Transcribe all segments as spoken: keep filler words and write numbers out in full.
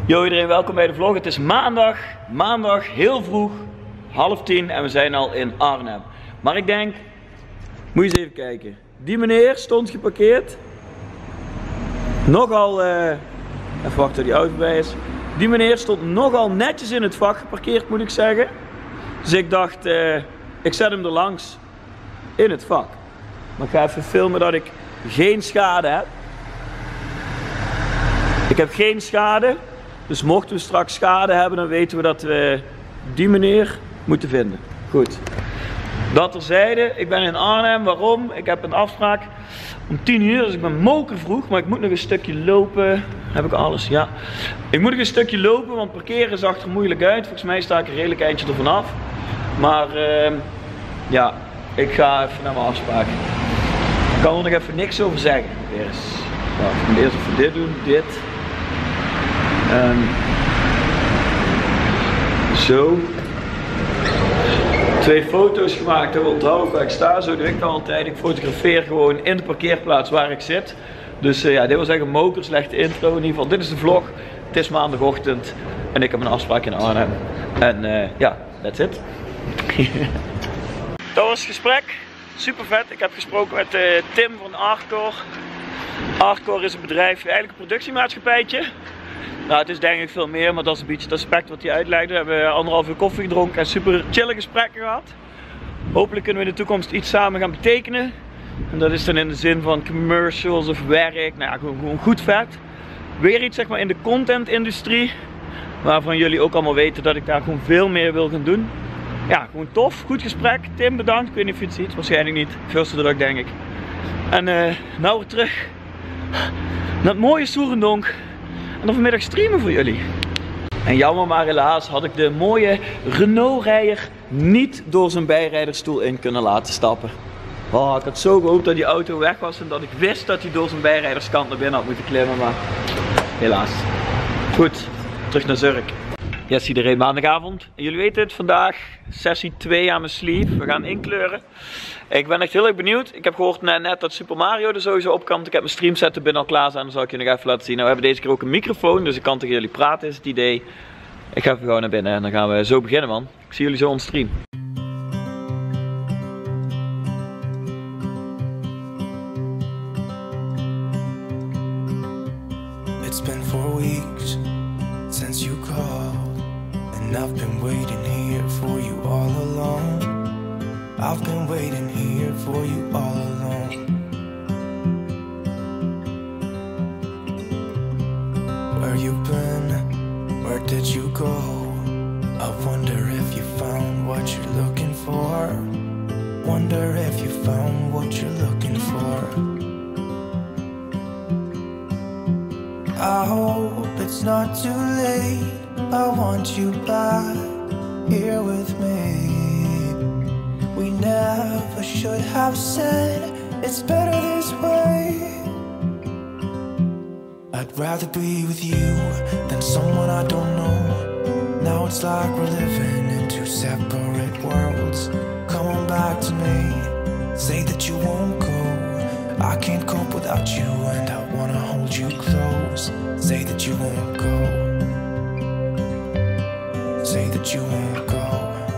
Yo iedereen, welkom bij de vlog. Het is maandag, maandag heel vroeg, half tien en we zijn al in Arnhem. Maar ik denk, moet je eens even kijken. Die meneer stond geparkeerd. Nogal, uh, even wachten tot die auto bij is. Die meneer stond nogal netjes in het vak geparkeerd, moet ik zeggen. Dus ik dacht, uh, ik zet hem er langs in het vak. Maar ik ga even filmen dat ik geen schade heb. Ik heb geen schade. Dus mochten we straks schade hebben, dan weten we dat we die meneer moeten vinden. Goed. Dat terzijde, ik ben in Arnhem. Waarom? Ik heb een afspraak om tien uur, dus ik ben mokervroeg. Maar ik moet nog een stukje lopen. Heb ik alles? Ja. Ik moet nog een stukje lopen, want parkeren zag er moeilijk uit. Volgens mij sta ik een redelijk eindje ervan af. Maar uh, ja, ik ga even naar mijn afspraak. Ik kan er nog even niks over zeggen. Eerst, nou, ik moet eerst even dit doen, dit. Um, zo. Twee foto's gemaakt, dat onthoud ik waar ik sta. Zo doe ik dat altijd. Ik fotografeer gewoon in de parkeerplaats waar ik zit. Dus uh, ja, dit was echt een moker, slechte intro. In ieder geval, dit is de vlog. Het is maandagochtend en ik heb een afspraak in Arnhem. En uh, ja, that's it. Dat was het gesprek. Super vet. Ik heb gesproken met uh, Tim van Artcore. Artcore is een bedrijf, eigenlijk een productiemaatschappijtje. Nou, het is denk ik veel meer, maar dat is een beetje het aspect wat hij uitlegde. We hebben anderhalf uur koffie gedronken en super chille gesprekken gehad. Hopelijk kunnen we in de toekomst iets samen gaan betekenen. En dat is dan in de zin van commercials of werk. Nou ja, gewoon, gewoon goed vet. Weer iets zeg maar in de content-industrie. Waarvan jullie ook allemaal weten dat ik daar gewoon veel meer wil gaan doen. Ja, gewoon tof. Goed gesprek. Tim, bedankt. Ik weet niet of je het ziet. Waarschijnlijk niet. Veel te druk, denk ik. En uh, nou weer terug naar het mooie Soerendonk. En dan vanmiddag streamen voor jullie. En jammer maar helaas had ik de mooie Renault-rijder niet door zijn bijrijdersstoel in kunnen laten stappen. Oh, ik had zo gehoopt dat die auto weg was en dat ik wist dat hij door zijn bijrijderskant naar binnen had moeten klimmen, maar helaas. Goed, terug naar Zurk. Yes iedereen, maandagavond. En jullie weten het, vandaag sessie twee aan mijn sleeve. We gaan inkleuren. Ik ben echt heel erg benieuwd. Ik heb gehoord net dat Super Mario er sowieso op kan. Ik heb mijn stream setup binnen al klaar staan. Dan zal ik je nog even laten zien. Nou, we hebben deze keer ook een microfoon. Dus ik kan tegen jullie praten is het idee. Ik ga even gewoon naar binnen en dan gaan we zo beginnen man. Ik zie jullie zo on stream. It's been four weeks since you called. And I've been waiting here for you all along. I've been waiting here for you all along. Where you been? Where did you go? I wonder if you found what you're looking for. Wonder if you found what you're looking for. I hope it's not too late. I want you back here with me. We never should have said it's better this way. I'd rather be with you than someone I don't know. Now it's like we're living in two separate worlds. Come on back to me. Say that you won't go. I can't cope without you and I wanna hold you close. Say that you won't go. Say that you won't go.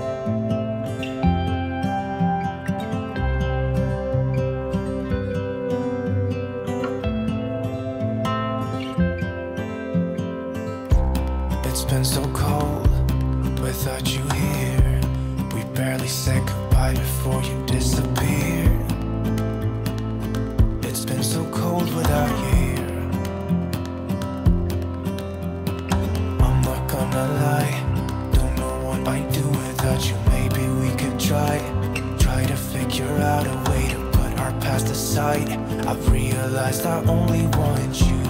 It's been so cold without you here. We barely said goodbye before you disappeared. It's been so cold without you here. I'm not gonna lie, don't know what I'd do without you. Maybe we could try, try to figure out a way to put our past aside. I've realized I only want you.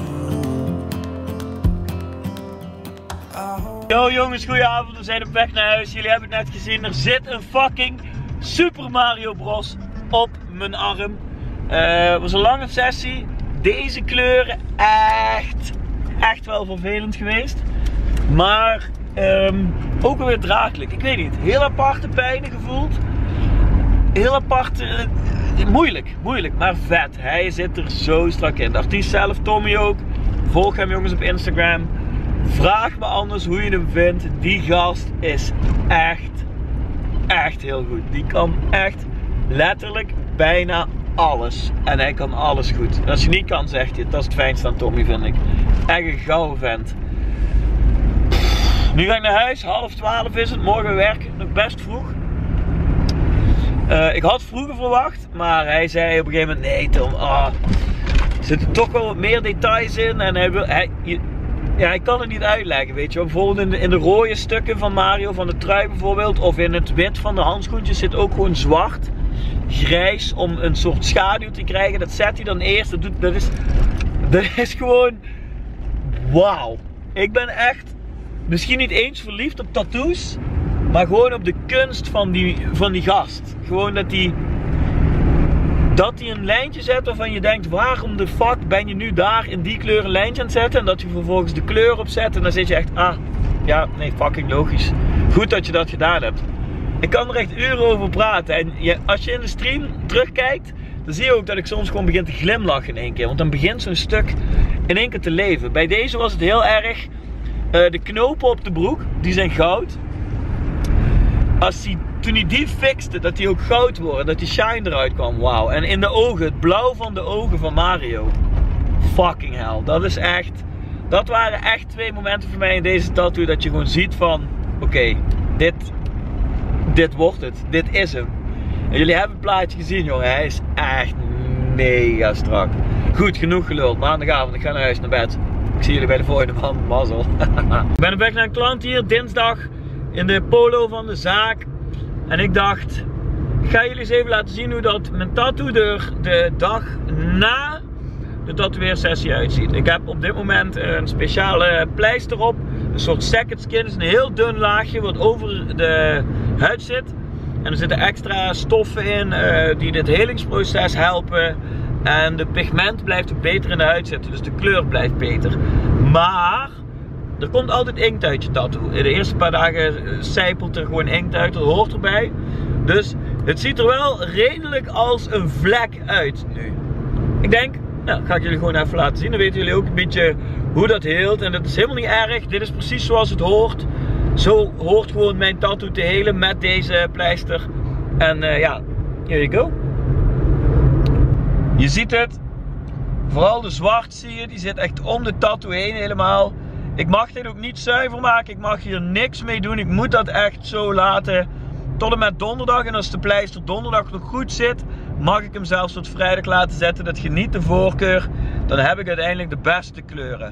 Yo jongens, goedenavond. We zijn op weg naar huis. Jullie hebben het net gezien. Er zit een fucking Super Mario Bros op mijn arm. Uh, het was een lange sessie. Deze kleuren echt, echt wel vervelend geweest. Maar um, ook wel weer draaglijk. Ik weet niet. Heel aparte pijnen gevoeld. Heel apart. Uh, moeilijk, moeilijk. Maar vet. Hij zit er zo strak in. De artiest zelf, Tommy ook. Volg hem jongens op Instagram. Vraag me anders hoe je hem vindt. Die gast is echt, echt heel goed. Die kan echt letterlijk bijna alles. En hij kan alles goed. En als je niet kan, zegt hij het. Dat is het fijnste aan Tommy, vind ik. Echt een gouden vent. Nu ga ik naar huis. Half twaalf is het. Morgen werken. Nog best vroeg. Uh, ik had vroeger verwacht. Maar hij zei op een gegeven moment: nee Tom, oh, er zitten toch wel wat meer details in. En hij wil... Hij, je, ja, ik kan het niet uitleggen, weet je wel. Bijvoorbeeld in de, in de rode stukken van Mario, van de trui bijvoorbeeld. Of in het wit van de handschoentjes zit ook gewoon zwart. Grijs om een soort schaduw te krijgen. Dat zet hij dan eerst. Dat, doet, dat, is, dat is gewoon wauw. Ik ben echt misschien niet eens verliefd op tattoos. Maar gewoon op de kunst van die, van die gast. Gewoon dat hij dat hij een lijntje zet waarvan je denkt: waarom de fuck ben je nu daar in die kleur een lijntje aan het zetten? En dat hij vervolgens de kleur opzet. En dan zit je echt: ah, ja, nee, fucking logisch. Goed dat je dat gedaan hebt. Ik kan er echt uren over praten. En je, als je in de stream terugkijkt, dan zie je ook dat ik soms gewoon begin te glimlachen in één keer. Want dan begint zo'n stuk in één keer te leven. Bij deze was het heel erg. Uh, de knopen op de broek, die zijn goud. Als die, toen hij die fixte, dat die ook goud worden. Dat die shine eruit kwam. Wauw. En in de ogen, het blauw van de ogen van Mario. Fucking hell. Dat is echt. Dat waren echt twee momenten voor mij in deze tattoo. Dat je gewoon ziet van: oké, okay, dit. Dit wordt het. Dit is hem. En jullie hebben het plaatje gezien, jongen. Hij is echt mega strak. Goed, genoeg geluld. Maandagavond, ik ga naar huis, naar bed. Ik zie jullie bij de volgende man. Mazzel. Ik ben op weg naar een klant hier, dinsdag. In de polo van de zaak. En ik dacht, ik ga jullie eens even laten zien hoe dat mijn tattoo er de dag na de tatoeëersessie uitziet. Ik heb op dit moment een speciale pleister op. Een soort second skin. Het is een heel dun laagje wat over de huid zit. En er zitten extra stoffen in uh, die dit helingsproces helpen. En de pigment blijft ook beter in de huid zitten. Dus de kleur blijft beter. Maar er komt altijd inkt uit je tattoo. In de eerste paar dagen sijpelt er gewoon inkt uit. Dat hoort erbij. Dus het ziet er wel redelijk als een vlek uit nu. Ik denk, nou, ga ik jullie gewoon even laten zien. Dan weten jullie ook een beetje hoe dat heelt. En dat is helemaal niet erg. Dit is precies zoals het hoort. Zo hoort gewoon mijn tattoo te helen met deze pleister. En uh, ja, here you go. Je ziet het. Vooral de zwart zie je. Die zit echt om de tattoo heen helemaal. Ik mag dit ook niet zuiver maken. Ik mag hier niks mee doen. Ik moet dat echt zo laten. Tot en met donderdag. En als de pleister donderdag nog goed zit, mag ik hem zelfs tot vrijdag laten zetten. Dat geniet de voorkeur. Dan heb ik uiteindelijk de beste kleuren.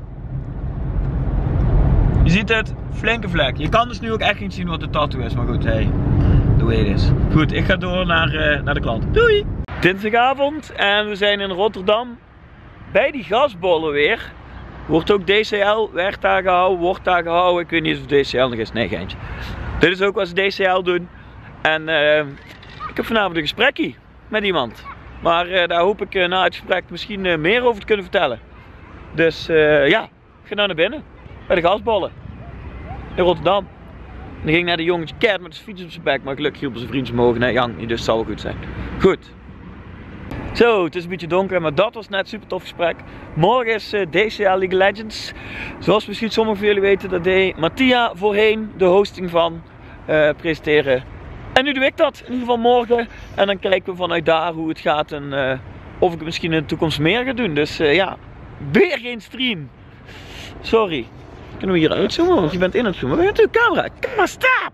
Je ziet het, flinke vlek. Je kan dus nu ook echt niet zien wat de tattoo is. Maar goed, hey, the way it is. Goed, ik ga door naar, uh, naar de klant. Doei! Dinsdagavond en we zijn in Rotterdam. Bij die gasbollen weer. Wordt ook D C L, werd daar gehouden, wordt daar gehouden. Ik weet niet of D C L nog is. Nee, geintje. Dit is ook wat ze D C L doen. En uh, ik heb vanavond een gesprekje met iemand. Maar uh, daar hoop ik uh, na het gesprek misschien uh, meer over te kunnen vertellen. Dus uh, ja, ik ga nou naar binnen. Bij de gasbollen. In Rotterdam. En dan ging ik naar de jongetje keihard met zijn fiets op zijn bek. Maar gelukkig hielp zijn vriendjes mogen. Nee, Jan, dus het zal wel goed zijn. Goed. Zo, het is een beetje donker, maar dat was net een super tof gesprek. Morgen is uh, D C L League of Legends. Zoals misschien sommigen van jullie weten, dat deed Mattia voorheen de hosting van uh, presenteren. En nu doe ik dat, in ieder geval morgen. En dan kijken we vanuit daar hoe het gaat en uh, of ik het misschien in de toekomst meer ga doen. Dus uh, ja, weer geen stream. Sorry. Kunnen we hier uitzoomen? Want je bent in het zoomen. We hebben natuurlijk camera. Camera, stop!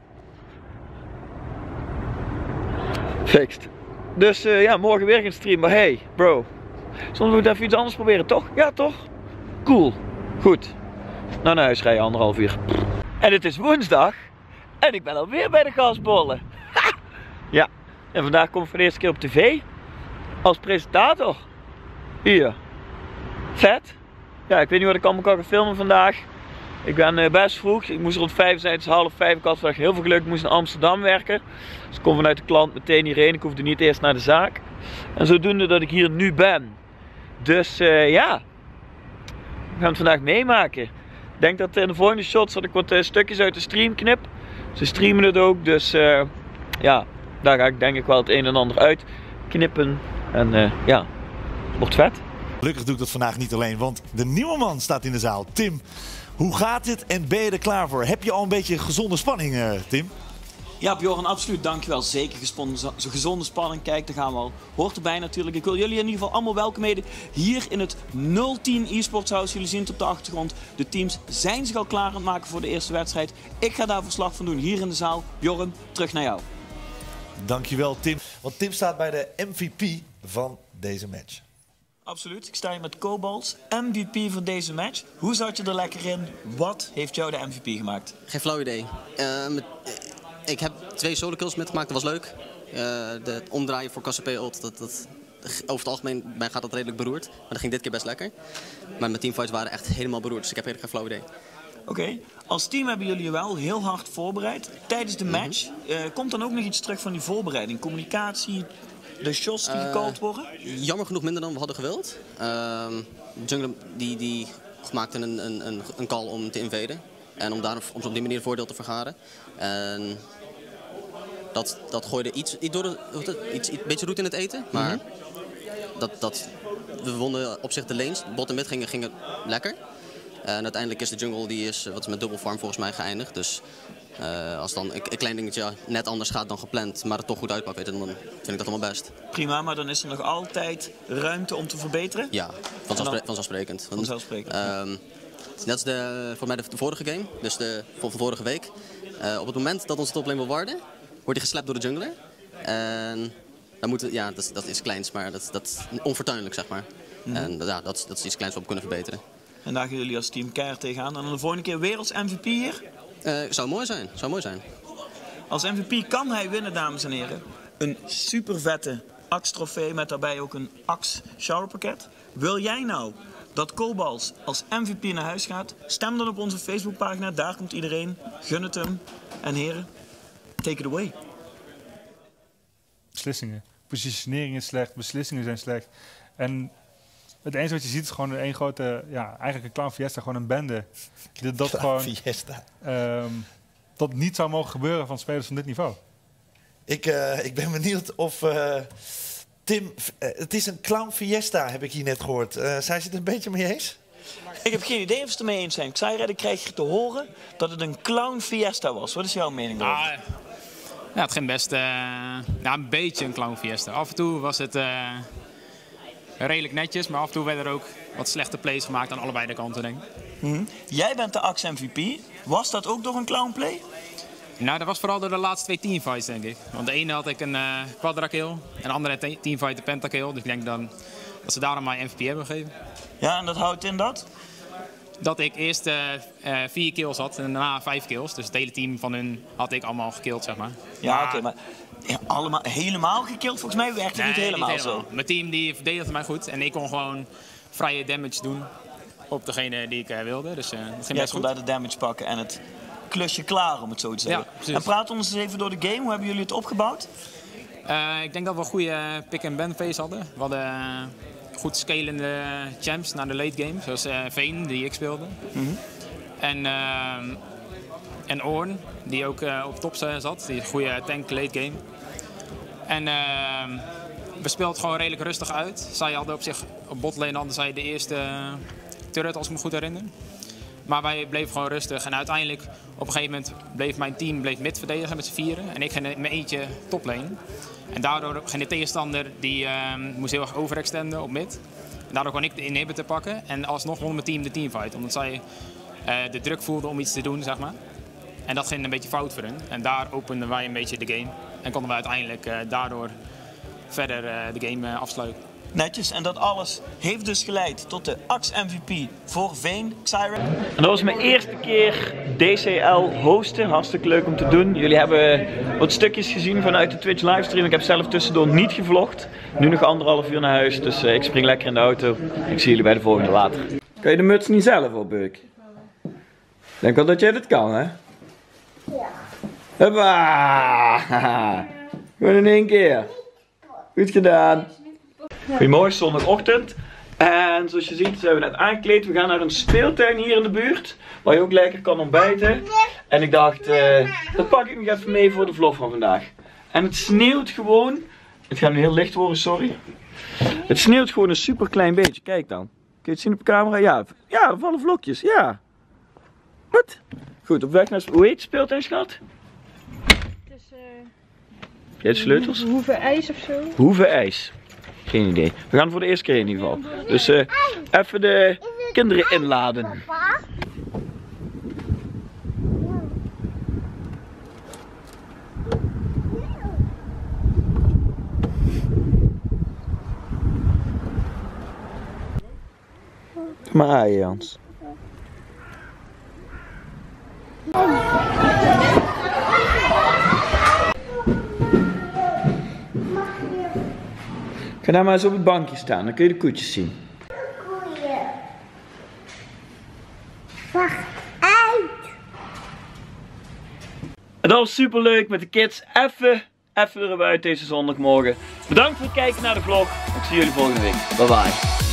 Fixed. Dus uh, ja, morgen weer geen stream. Maar hey, bro. Soms moet ik even iets anders proberen, toch? Ja, toch? Cool. Goed. Nou, naar huis rijden, anderhalf uur. En het is woensdag. En ik ben alweer bij de gasbollen. Ha! Ja. En vandaag kom ik voor de eerste keer op tv. Als presentator. Hier. Vet. Ja, ik weet niet wat ik allemaal kan gaan filmen vandaag. Ik ben uh, best vroeg. Ik moest rond vijf zijn, het is half vijf. Ik had vandaag heel veel geluk. Ik moest in Amsterdam werken. Dus ik kom vanuit de klant meteen hierheen. Ik hoefde niet eerst naar de zaak. En zodoende dat ik hier nu ben. Dus uh, ja. We gaan het vandaag meemaken. Ik denk dat in de volgende shots dat ik wat uh, stukjes uit de stream knip. Ze streamen het ook. Dus uh, ja, daar ga ik denk ik wel het een en ander uit knippen. En uh, ja, wordt vet. Gelukkig doe ik dat vandaag niet alleen, want de nieuwe man staat in de zaal. Tim, hoe gaat het en ben je er klaar voor? Heb je al een beetje gezonde spanning, uh, Tim? Ja, Bjorn, absoluut. Dankjewel. Zeker zo'n gezonde spanning. Kijk, daar gaan we al. Hoort erbij natuurlijk. Ik wil jullie in ieder geval allemaal welkom heten hier in het nul tien eSports House. Jullie zien het op de achtergrond. De teams zijn zich al klaar aan het maken voor de eerste wedstrijd. Ik ga daar verslag van doen hier in de zaal. Bjorn, terug naar jou. Dankjewel, Tim. Want Tim staat bij de M V P van deze match. Absoluut. Ik sta hier met Cobalt, M V P van deze match. Hoe zat je er lekker in? Wat heeft jou de M V P gemaakt? Geen flauw idee. Uh, met, ik heb twee solo kills metgemaakt, dat was leuk. Uh, de omdraaien voor K C P ult, dat, dat, over het algemeen gaat dat redelijk beroerd. Maar dat ging dit keer best lekker. Maar mijn teamfights waren echt helemaal beroerd, dus ik heb helemaal geen flauw idee. Oké, okay. Als team hebben jullie je wel heel hard voorbereid. Tijdens de match, mm-hmm. uh, komt dan ook nog iets terug van die voorbereiding? Communicatie, de shots die uh, gecallt worden? Jammer genoeg minder dan we hadden gewild. Uh, Jungle die, die maakte een, een, een call om te invaden. En om, daar, om op die manier voordeel te vergaren. En dat, dat gooide iets, iets, door de, iets, iets beetje roet in het eten. Maar mm-hmm. dat, dat, we wonnen op zich de lanes. Bot en mid gingen, gingen lekker. En uiteindelijk is de jungle die is, wat is met double farm volgens mij geëindigd. Dus uh, als dan een, een klein dingetje net anders gaat dan gepland, maar het toch goed uitpakt, weet je, dan vind ik dat allemaal best. Prima, maar dan is er nog altijd ruimte om te verbeteren? Ja, vanzelfspre vanzelfsprekend. Vanzelfsprekend. Um, net als de, voor mij de, de vorige game, dus de van vorige week. Uh, op het moment dat onze toplane wil warden, wordt hij geslept door de jungler. En dan moeten, ja, dat, dat is kleins, maar dat, dat is onfortuinlijk, zeg maar. Mm-hmm. En ja, dat, dat is iets kleins wat we kunnen verbeteren. En daar gaan jullie als team keihard tegenaan. En dan de volgende keer weer als M V P hier? Uh, zou mooi zijn, zou mooi zijn. Als M V P kan hij winnen, dames en heren. Een super vette Axe trofee met daarbij ook een Axe shower pakket. Wil jij nou dat Cobalt als M V P naar huis gaat? Stem dan op onze Facebookpagina, daar komt iedereen. Gun het hem. En heren, take it away. Beslissingen. Positionering is slecht, beslissingen zijn slecht. En het enige wat je ziet is gewoon een grote, ja, eigenlijk een Clown Fiesta, gewoon een bende. Dat, dat gewoon Fiesta. Um, dat niet zou mogen gebeuren van spelers van dit niveau. Ik, uh, ik ben benieuwd of uh, Tim, uh, het is een Clown Fiesta, heb ik hier net gehoord. Uh, zijn ze het een beetje mee eens? Ik heb geen idee of ze het ermee eens zijn. Xayred, ik krijg te horen dat het een Clown Fiesta was. Wat is jouw mening daarover? Ah, ja, het ging best uh, ja, een beetje een Clown Fiesta. Af en toe was het uh, redelijk netjes, maar af en toe werden er ook wat slechte plays gemaakt aan allebei de kanten, denk ik. Mm-hmm. Jij bent de Axe M V P. Was dat ook door een clown play? Nou, dat was vooral door de laatste twee teamfights, denk ik. Want de ene had ik een uh, quadra kill en de andere teamfight de pentakill. Dus ik denk dan dat ze daarom mijn M V P hebben gegeven. Ja, en dat houdt in dat? Dat ik eerst uh, uh, vier kills had en daarna vijf kills. Dus het hele team van hun had ik allemaal gekillt, zeg maar. Ja, maar... oké, okay, maar ja, allemaal, helemaal gekilld? Volgens mij werkt het nee, niet, helemaal niet helemaal zo. Mijn team die verdedigde mij goed en ik kon gewoon vrije damage doen op degene die ik uh, wilde. Dus uh, dat ging best goed. Jij kon daar de damage pakken en het klusje klaar, om het zo te zeggen. Ja, en praat ons eens even door de game. Hoe hebben jullie het opgebouwd? Uh, ik denk dat we een goede pick-and-ban phase hadden. We hadden uh, goed scalende champs naar de late game, zoals uh, Vayne, die ik speelde. Mm-hmm. En, uh, en Ornn, die ook uh, op top zat, die een goede tank late game. En uh, we speelden gewoon redelijk rustig uit. Zij hadden op zich, op botlane hadden zij de eerste uh, turret, als ik me goed herinner. Maar wij bleven gewoon rustig en uiteindelijk op een gegeven moment bleef mijn team bleef mid verdedigen met z'n vieren. En ik ging in mijn eentje toplane. En daardoor ging de tegenstander, die uh, moest heel erg overextenden op mid. En daardoor kon ik de inhibitor pakken en alsnog won mijn team de teamfight. Omdat zij uh, de druk voelden om iets te doen, zeg maar. En dat ging een beetje fout voor hen. En daar openden wij een beetje de game. En konden we uiteindelijk uh, daardoor verder uh, de game uh, afsluiten. Netjes, en dat alles heeft dus geleid tot de Axe M V P voor Vayne, Xayred. En dat was mijn eerste keer D C L hosten, hartstikke leuk om te doen. Jullie hebben wat stukjes gezien vanuit de Twitch livestream. Ik heb zelf tussendoor niet gevlogd. Nu nog anderhalf uur naar huis, dus uh, ik spring lekker in de auto. Ik zie jullie bij de volgende later. Kan je de muts niet zelf op, Beuk? Denk wel dat jij dit kan, hè? Ja. Hoppa! Gewoon in één keer. Goed gedaan. Goedemorgen, zondagochtend. En zoals je ziet zijn we net aangekleed. We gaan naar een speeltuin hier in de buurt. Waar je ook lekker kan ontbijten. En ik dacht, uh, dat pak ik nog even mee voor de vlog van vandaag. En het sneeuwt gewoon Het gaat nu heel licht worden, sorry. Het sneeuwt gewoon een super klein beetje. Kijk dan. Kun je het zien op de camera? Ja, ja, er vallen vlokjes. Ja. Wat? Goed, op weg naar... Hoe heet het speeltuin, schat? Dus, uh, Heb jij de sleutels? Hoeve ijs of zo? Hoeve ijs. Geen idee. We gaan voor de eerste keer in ieder geval. Dus uh, even de kinderen inladen. Maar aaien, Jans. Ga daar maar eens op het bankje staan, dan kun je de koetjes zien. Koeien. Wacht uit. Het was super leuk met de kids. Even, even weer buiten deze zondagmorgen. Bedankt voor het kijken naar de vlog. Ik zie jullie volgende week. Bye bye.